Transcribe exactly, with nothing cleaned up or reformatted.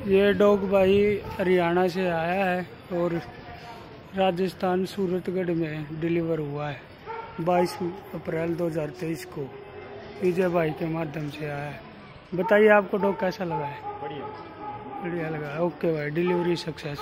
ये डॉग भाई हरियाणा से आया है और राजस्थान सूरतगढ़ में डिलीवर हुआ है बाईस अप्रैल दो हज़ार तेईस को। विजय भाई के माध्यम से आया है। बताइए आपको डॉग कैसा लगा है? बढ़िया बढ़िया लगा। ओके भाई, डिलीवरी सक्सेस।